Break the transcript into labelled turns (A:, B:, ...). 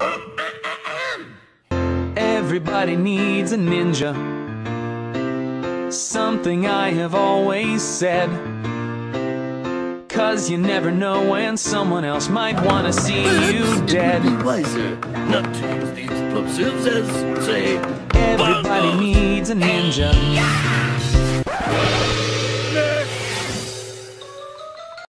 A: Everybody needs a ninja. Something I have always said. 'Cause you never know when someone else might wanna see you dead.
B: It would be wiser not to use the explosives as, say,
A: Everybody needs a ninja.